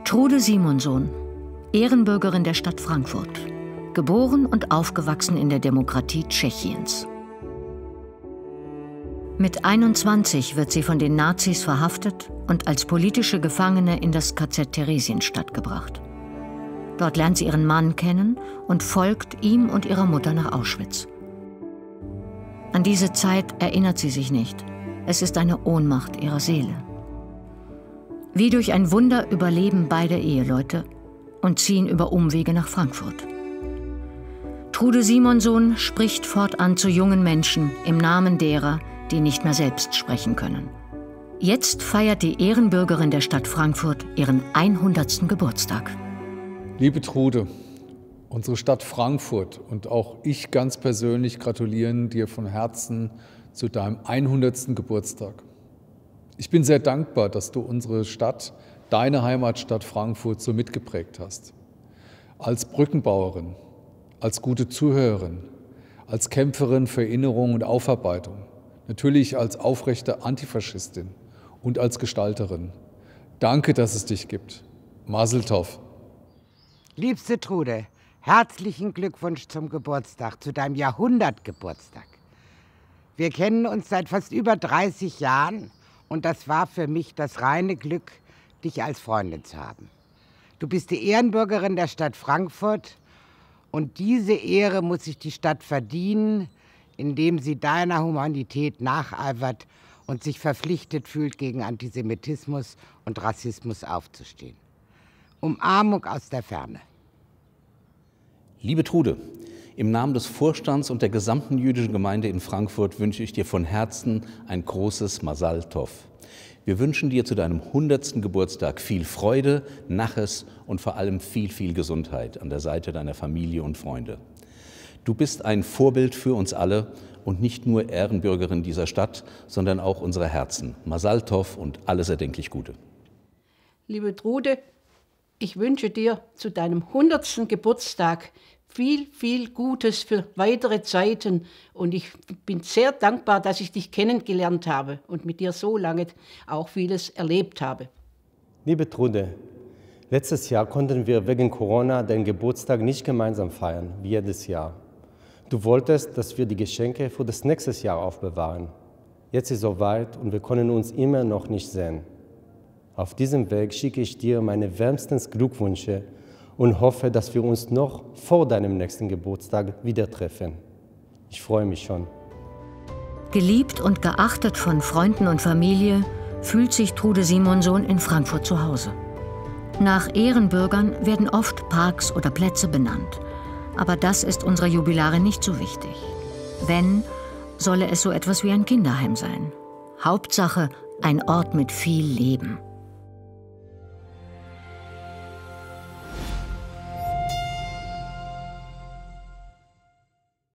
Trude Simonsohn, Ehrenbürgerin der Stadt Frankfurt, geboren und aufgewachsen in der Demokratie Tschechiens. Mit 21 wird sie von den Nazis verhaftet und als politische Gefangene in das KZ Theresienstadt gebracht. Dort lernt sie ihren Mann kennen und folgt ihm und ihrer Mutter nach Auschwitz. An diese Zeit erinnert sie sich nicht. Es ist eine Ohnmacht ihrer Seele. Wie durch ein Wunder überleben beide Eheleute und ziehen über Umwege nach Frankfurt. Trude Simonsohn spricht fortan zu jungen Menschen im Namen derer, die nicht mehr selbst sprechen können. Jetzt feiert die Ehrenbürgerin der Stadt Frankfurt ihren 100. Geburtstag. Liebe Trude, unsere Stadt Frankfurt und auch ich ganz persönlich gratulieren dir von Herzen zu deinem 100. Geburtstag. Ich bin sehr dankbar, dass du unsere Stadt, deine Heimatstadt Frankfurt, so mitgeprägt hast. Als Brückenbauerin, als gute Zuhörerin, als Kämpferin für Erinnerung und Aufarbeitung, natürlich als aufrechte Antifaschistin und als Gestalterin. Danke, dass es dich gibt. Mazel tov. Liebste Trude, herzlichen Glückwunsch zum Geburtstag, zu deinem Jahrhundertgeburtstag. Wir kennen uns seit fast über 30 Jahren und das war für mich das reine Glück, dich als Freundin zu haben. Du bist die Ehrenbürgerin der Stadt Frankfurt und diese Ehre muss sich die Stadt verdienen, indem sie deiner Humanität nacheifert und sich verpflichtet fühlt, gegen Antisemitismus und Rassismus aufzustehen. Umarmung aus der Ferne. Liebe Trude, im Namen des Vorstands und der gesamten jüdischen Gemeinde in Frankfurt wünsche ich dir von Herzen ein großes Masal Tov. Wir wünschen dir zu deinem 100. Geburtstag viel Freude, Naches und vor allem viel, viel Gesundheit an der Seite deiner Familie und Freunde. Du bist ein Vorbild für uns alle und nicht nur Ehrenbürgerin dieser Stadt, sondern auch unserer Herzen. Masal Tov und alles erdenklich Gute. Liebe Trude, ich wünsche dir zu deinem 100. Geburtstag viel, viel Gutes für weitere Zeiten. Und ich bin sehr dankbar, dass ich dich kennengelernt habe und mit dir so lange auch vieles erlebt habe. Liebe Trude, letztes Jahr konnten wir wegen Corona den Geburtstag nicht gemeinsam feiern, wie jedes Jahr. Du wolltest, dass wir die Geschenke für das nächste Jahr aufbewahren. Jetzt ist es soweit und wir können uns immer noch nicht sehen. Auf diesem Weg schicke ich dir meine wärmsten Glückwünsche und hoffe, dass wir uns noch vor deinem nächsten Geburtstag wieder treffen. Ich freue mich schon. Geliebt und geachtet von Freunden und Familie fühlt sich Trude Simonsohn in Frankfurt zu Hause. Nach Ehrenbürgern werden oft Parks oder Plätze benannt. Aber das ist unserer Jubilarin nicht so wichtig. Wenn, solle es so etwas wie ein Kinderheim sein. Hauptsache ein Ort mit viel Leben.